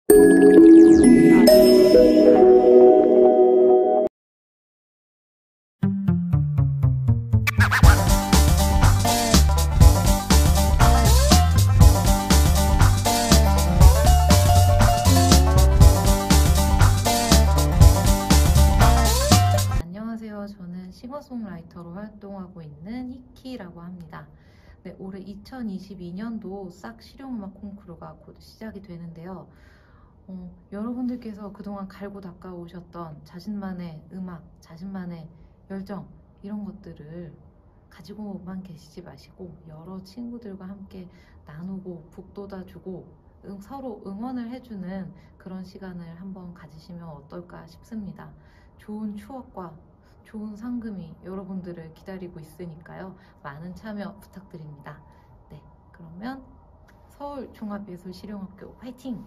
안녕하세요. 저는 싱어송라이터로 활동하고 있는 히키라고 합니다. 네, 올해 2022년도 싹 실용음악 콩쿠르가 곧 시작이 되는데요. 여러분들께서 그동안 갈고 닦아오셨던 자신만의 음악, 자신만의 열정 이런 것들을 가지고만 계시지 마시고 여러 친구들과 함께 나누고 북돋아주고 서로 응원을 해주는 그런 시간을 한번 가지시면 어떨까 싶습니다. 좋은 추억과 좋은 상금이 여러분들을 기다리고 있으니까요. 많은 참여 부탁드립니다. 네, 그러면 서울종합예술실용학교 화이팅!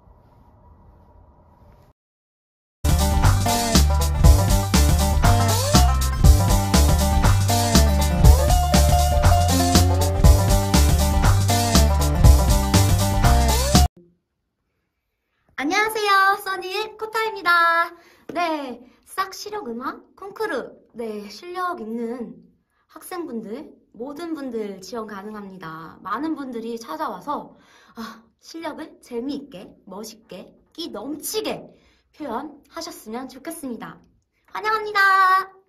안녕하세요, 써니의 코타입니다. 네, 싹 실용음악 콩쿠르. 네, 실력 있는 학생분들, 모든 분들 지원 가능합니다. 많은 분들이 찾아와서 실력을 재미있게, 멋있게, 끼 넘치게 표현하셨으면 좋겠습니다. 환영합니다.